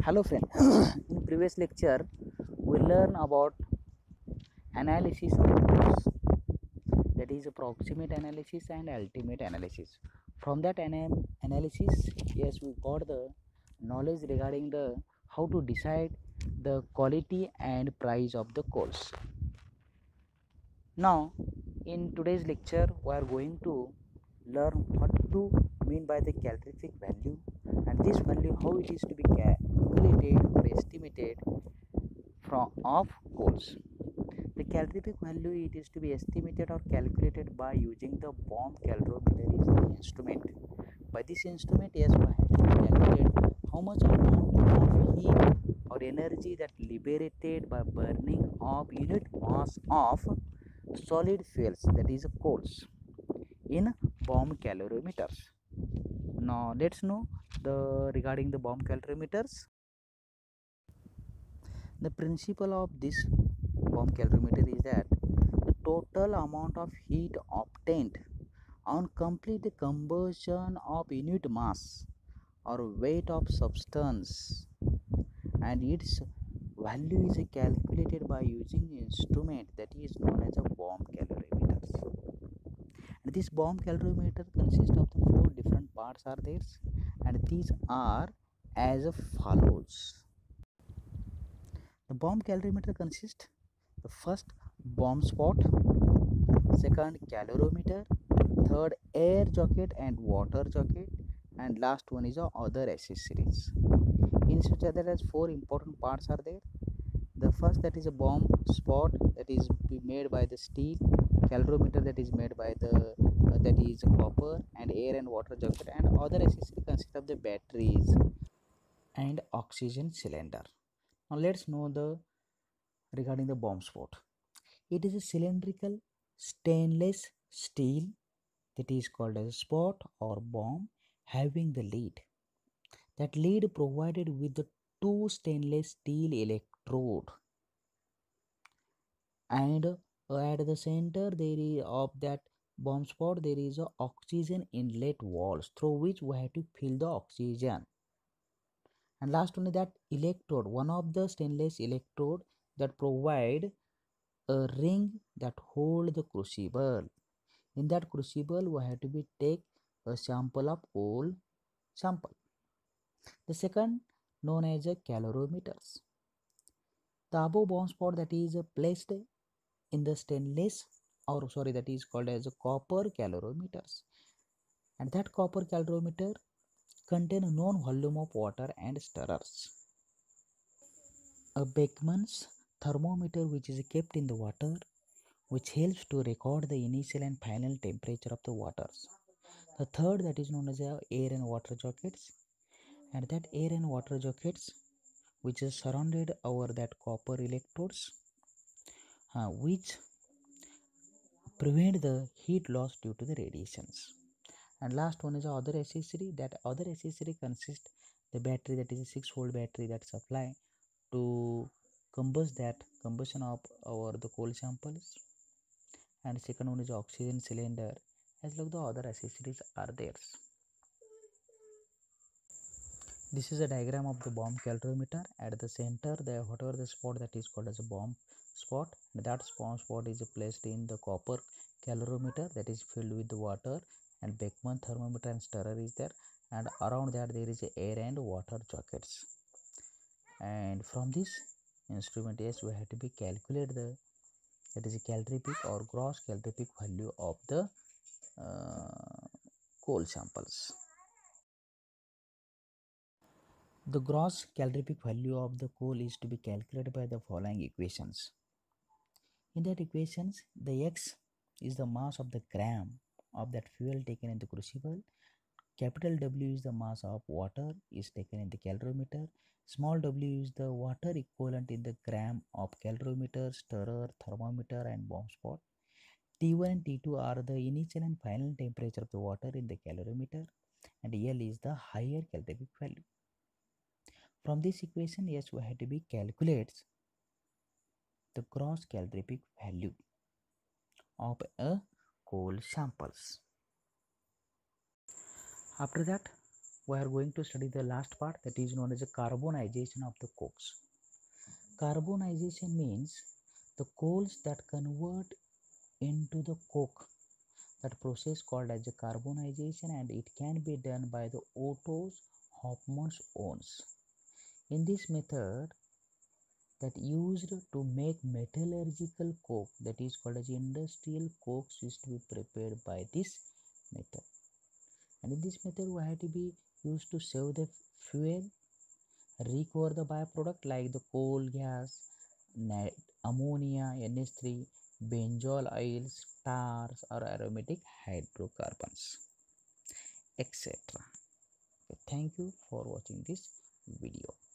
Hello friend. In previous lecture we learn about analysis of course, that is approximate analysis and ultimate analysis. From that analysis, yes, we got the knowledge regarding the how to decide the quality and price of the course. Now in today's lecture we are going to learn what to mean by the calorific value, and this value how it is to be calculated or estimated from of coals. The calorific value it is to be estimated or calculated by using the bomb calorimeter is the instrument. By this instrument, yes, we have to calculate how much amount of heat or energy that liberated by burning of unit mass of solid fuels, that is coals, in bomb calorimeters. Now let's know the regarding the bomb calorimeters. The principle of this bomb calorimeter is that the total amount of heat obtained on complete combustion of unit mass or weight of substance, and its value is calculated by using instrument that is known as a bomb calorimeter. And this bomb calorimeter consists of the four different parts are there, and these are as follows. The bomb calorimeter consists the first bomb spot, second calorimeter, third air jacket and water jacket, and last one is other accessories. In such other as four important parts are there. The first that is a bomb spot that is made by the steel, calorimeter that is made by the that is copper, and air and water jacket, and other accessory consist of the batteries and oxygen cylinder. Now let's know the regarding the bomb spot. It is a cylindrical stainless steel that is called as a spot or bomb having the lead. That lead provided with the two stainless steel electrode, and at the center there is of that bomb spot there is a oxygen inlet walls through which we have to fill the oxygen. And last one is that electrode, one of the stainless electrode that provide a ring that hold the crucible. In that crucible we have to be take a sample of coal sample. The second known as a calorimeters. The above bomb spot that is placed in the stainless, or sorry, that is called as a copper calorimeters, and that copper calorimeter contain a known volume of water and stirrers. A Beckman's thermometer which is kept in the water, which helps to record the initial and final temperature of the waters. The third that is known as air and water jackets, and that air and water jackets which is surrounded over that copper electrodes, which prevent the heat loss due to the radiations. And last one is the other accessory. That other accessory consists the battery that is a 6-volt battery that supply to combustion of our the coal samples, and second one is oxygen cylinder, as like the other accessories are there. This is a diagram of the bomb calorimeter. At the center, the whatever the spot that is called as a bomb spot, that bomb spot is placed in the copper calorimeter that is filled with the water, and Beckman thermometer and stirrer is there, and around that there is air and water jackets. And from this instrument, yes, we have to be calculate the that is a calorific or gross calorific value of the coal samples. The gross calorific value of the coal is to be calculated by the following equations. In that equations, the X is the mass of the gram of that fuel taken in the crucible. Capital W is the mass of water is taken in the calorimeter. Small w is the water equivalent in the gram of calorimeter, stirrer, thermometer and bomb spot. T1 and T2 are the initial and final temperature of the water in the calorimeter, and L is the higher calorific value. From this equation, yes, we have to be calculates the gross calorific value of a coal samples. After that, we are going to study the last part, that is known as the carbonization of the cokes. Carbonization means the coals that convert into the coke. That process called as the carbonization, and it can be done by the Otto's Hofmann's ones. In this method, that used to make metallurgical coke, that is called as industrial coke, is to be prepared by this method. And in this method, we have to be used to save the fuel, recover the byproduct like the coal gas, ammonia, NH3, benzol oils, tars, or aromatic hydrocarbons, etc. Thank you for watching this video.